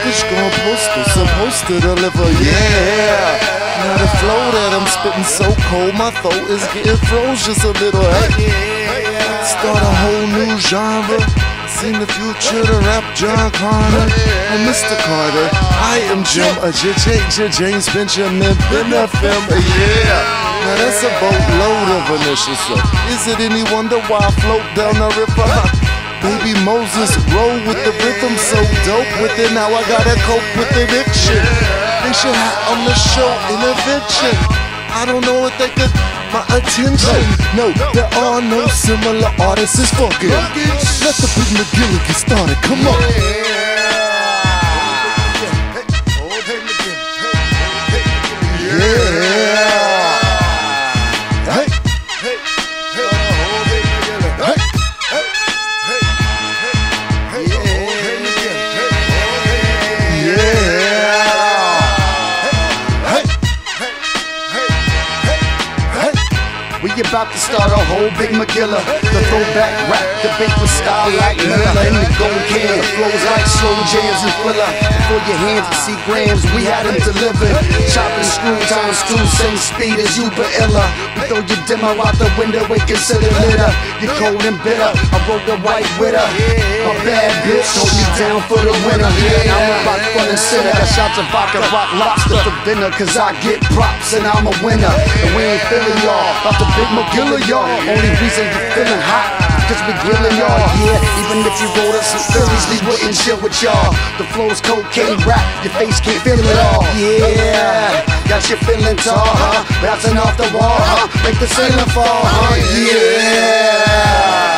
package gone postal, supposed to deliver, yeah. Now the flow that I'm spitting so cold, my throat is getting froze just a little. Hey, start a whole new genre. Seen the future, the rap John Connor, or Mr. Carter. I am Jim, a James Benjamin, Ben FM, yeah. Now that's a boatload of initials, so is it any wonder why I float down the river? Baby Moses, roll with the rhythm, so dope with it. Now I gotta cope with addiction. They should have on the show intervention. I don't know if they could my attention. No, there are no similar artists. It's funky. Let the Big MAGILLA get started. Come on. We about to start a whole big MAGILLA. The throwback rap debate with style like Miller. In the gold can, the flows like slow jams and thriller. Before your hands to see grams, we had them delivered. Chopping screws on screws, same speed as you, but iller. We throw your demo out the window and consider litter. You're cold and bitter, I wrote the white with her. My bad bitch hold me down for the winter. Now I'm about front and center. Got shots of vodka, rock, lobster for dinner. Cause I get props and I'm a winner. And we ain't feeling y'all, about the Big MAGILLA, y'all. Only reason you feeling hot, cause we grilling y'all, yeah. Even if you rolled up some Phillies, we wouldn't chill with y'all. The flow's cocaine rap, your face can't feel it all, yeah. Got you feeling tall, huh? Bouncing off the wall, huh? Make the ceiling fall, huh? Yeah.